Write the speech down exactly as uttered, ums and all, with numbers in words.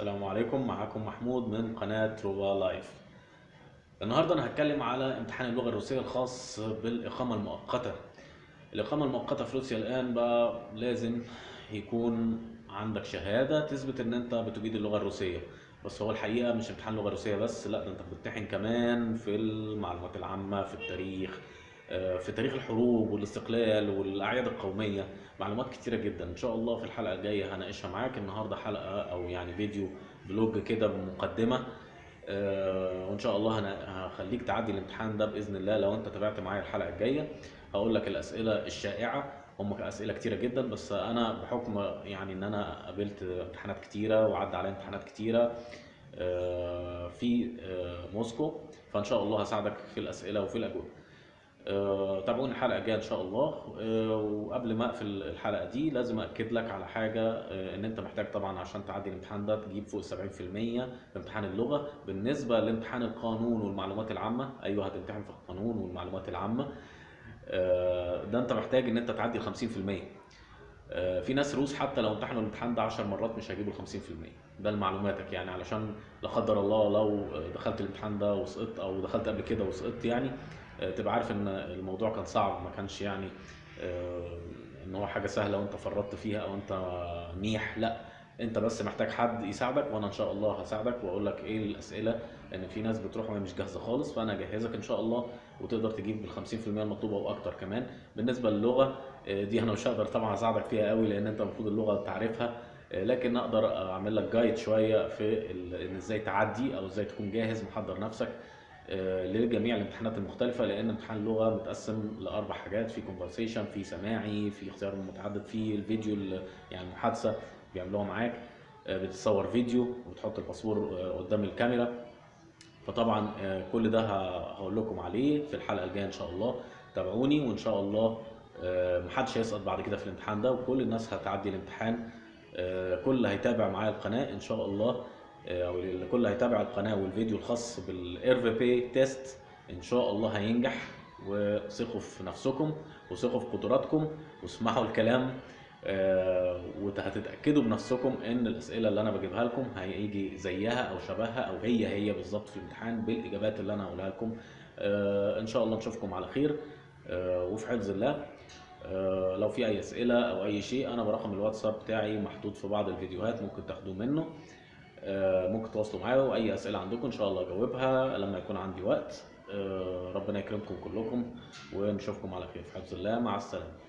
السلام عليكم، معاكم محمود من قناة روبا لايف. النهاردة أنا هتكلم على امتحان اللغة الروسية الخاص بالإقامة المؤقتة. الإقامة المؤقتة في روسيا الآن بقى لازم يكون عندك شهادة تثبت إن أنت بتجيد اللغة الروسية. بس هو الحقيقة مش امتحان لغة روسية بس، لا ده أنت بتمتحن كمان في المعلومات العامة، في التاريخ، آه، في تاريخ الحروب والاستقلال والأعياد القومية. معلومات كتيرة جدا إن شاء الله في الحلقة الجاية هناقشها معاك. النهاردة حلقة أو يعني فيديو فلوج كده بمقدمة، آه، وان شاء الله انا هخليك تعدي الامتحان ده باذن الله لو انت تابعت معايا الحلقه الجايه. هقول لك الاسئله الشائعه، هم اسئله كتيره جدا، بس انا بحكم يعني ان انا قابلت امتحانات كتيره وعدى عليا امتحانات كتيره آه، في آه، موسكو، فان شاء الله هساعدك في الاسئله وفي الاجوبه. آه، تابعوني الحلقة الجاية إن شاء الله. آه، وقبل ما أقفل الحلقة دي لازم أكد لك على حاجة، آه، إن أنت محتاج طبعا عشان تعدي الامتحان ده تجيب فوق السبعين في المية في امتحان اللغة. بالنسبة لامتحان القانون والمعلومات العامة، أيوه هتمتحن في القانون والمعلومات العامة، آه، ده أنت محتاج إن أنت تعدي الخمسين في المية. آه، في ناس روس حتى لو امتحنوا الامتحان ده عشر مرات مش هيجيبوا الخمسين في المية. ده لمعلوماتك يعني، علشان لا قدر الله لو دخلت الامتحان ده وسقطت او دخلت قبل كده وسقطت يعني، آه، تبقى عارف ان الموضوع كان صعب، ما كانش يعني آه، ان هو حاجة سهلة وانت فرطت فيها او انت ميح، لا. انت بس محتاج حد يساعدك، وانا ان شاء الله هساعدك واقول لك ايه الاسئله، لان في ناس بتروح وهي مش جاهزه خالص، فانا اجهزك ان شاء الله وتقدر تجيب ال خمسين في المية المطلوبه واكتر كمان. بالنسبه للغه، آه، دي انا مش هقدر طبعا اساعدك فيها قوي لان انت المفروض اللغه تعرفها، آه، لكن اقدر اعمل لك جايد شويه في ال- ان ازاي تعدي او ازاي تكون جاهز محضر نفسك آه، لجميع الامتحانات المختلفه، لان امتحان اللغه متقسم لاربع حاجات: في كونفرسيشن، في سماعي، في اختيار متعدد، في الفيديو ال- يعني محادثه بيعملوها معاك، آه، بتصور فيديو وتحط الباسبور آه، قدام الكاميرا. فطبعا آه، كل ده ه- هقول لكم عليه في الحلقه الجايه ان شاء الله. تابعوني وان شاء الله آه، محدش هيسقط بعد كده في الامتحان ده، وكل الناس هتعدي الامتحان. آه، كل اللي هيتابع معايا القناه ان شاء الله، آه، او كل اللي هيتابع القناه والفيديو الخاص بالاير في بي تيست ان شاء الله هينجح. وثقوا في نفسكم وثقوا في قدراتكم واسمعوا الكلام، آه، وهتتاكدوا بنفسكم ان الاسئله اللي انا بجيبها لكم هيجي زيها او شبهها او هي هي بالظبط في الامتحان بالاجابات اللي انا هقولها لكم. آه، ان شاء الله نشوفكم على خير آه، وفي حفظ الله. آه، لو في اي اسئله او اي شيء، انا برقم الواتساب بتاعي محطوط في بعض الفيديوهات ممكن تاخدوه منه. آه، ممكن تواصلوا معايا، واي اسئله عندكم ان شاء الله اجاوبها لما يكون عندي وقت. آه، ربنا يكرمكم كلكم ونشوفكم على خير في حفظ الله. مع السلامه.